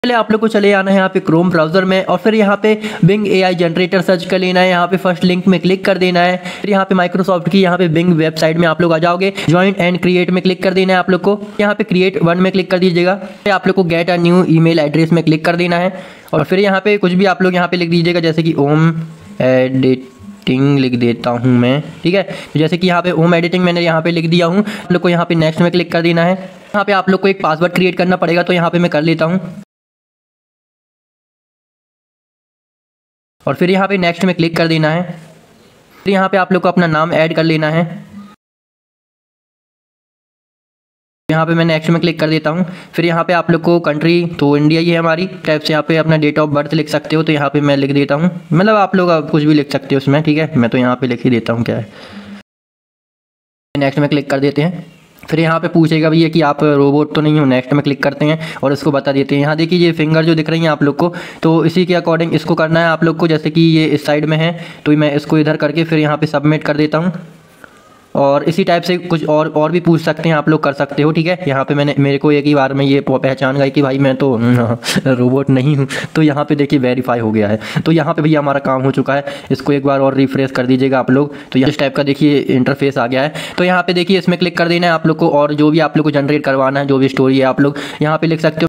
पहले आप लोग को चले आना है यहाँ पे क्रोम ब्राउजर में और फिर यहाँ पे बिंग एआई जनरेटर सर्च कर लेना है। यहाँ पे फर्स्ट लिंक में क्लिक कर देना है। फिर यहाँ पे माइक्रोसॉफ्ट की यहाँ पे बिंग वेबसाइट में आप लोग आ जाओगे। ज्वाइन एंड क्रिएट में क्लिक कर देना है आप लोग को। यहाँ पे क्रिएट वन में क्लिक कर दीजिएगा। फिर आप लोग को get a new email address में क्लिक कर देना है और फिर यहाँ पे कुछ भी आप लोग यहाँ पे लिख दीजिएगा, जैसे कि ओम एडिटिंग लिख देता हूँ मैं, ठीक है। तो जैसे कि यहाँ पे होम एडिटिंग मैंने यहाँ पे लिख दिया हूँ। आप लोग को यहाँ पे नेक्स्ट में क्लिक कर देना है। यहाँ पे आप लोग को एक पासवर्ड क्रिएट करना पड़ेगा, तो यहाँ पे मैं कर लेता हूँ और फिर यहाँ पे नेक्स्ट में क्लिक कर देना है। फिर यहाँ पे आप लोग को अपना नाम ऐड कर लेना है। यहाँ पे मैं नेक्स्ट में क्लिक कर देता हूँ। फिर यहाँ पे आप लोग को कंट्री तो इंडिया ही है हमारी टाइप से। यहाँ पे अपना डेट ऑफ बर्थ लिख सकते हो, तो यहाँ पे मैं लिख देता हूँ, मतलब आप लोग कुछ भी लिख सकते हो उसमें, ठीक है। मैं तो यहाँ पे लिख ही देता हूँ क्या है। नेक्स्ट में क्लिक कर देते हैं। फिर यहाँ पे पूछेगा भैया कि आप रोबोट तो नहीं हो। नेक्स्ट में क्लिक करते हैं और इसको बता देते हैं। यहाँ देखिए ये फिंगर जो दिख रही हैं आप लोग को, तो इसी के अकॉर्डिंग इसको करना है आप लोग को। जैसे कि ये इस साइड में है तो मैं इसको इधर करके फिर यहाँ पे सबमिट कर देता हूँ। और इसी टाइप से कुछ और भी पूछ सकते हैं आप लोग, कर सकते हो, ठीक है। यहाँ पे मेरे को एक ही बार में ये पहचान गई कि भाई मैं तो रोबोट नहीं हूँ। तो यहाँ पे देखिए वेरीफाई हो गया है। तो यहाँ पे भैया हमारा काम हो चुका है। इसको एक बार और रिफ्रेश कर दीजिएगा आप लोग। तो इस टाइप का देखिए इंटरफेस आ गया है। तो यहाँ पे देखिए इसमें क्लिक कर देना है आप लोग को और जो भी आप लोग को जनरेट करवाना है, जो भी स्टोरी है आप लोग यहाँ पे लिख सकते हो।